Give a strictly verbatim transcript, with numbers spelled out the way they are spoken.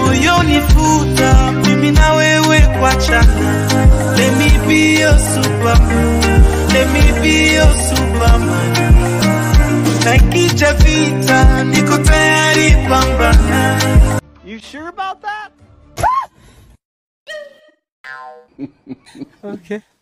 moyoni futa, mimi na wewe kuachana. Let me be your superman, let me be your superman. Nakija vita, niko tayari pambana. You sure about that? Okay.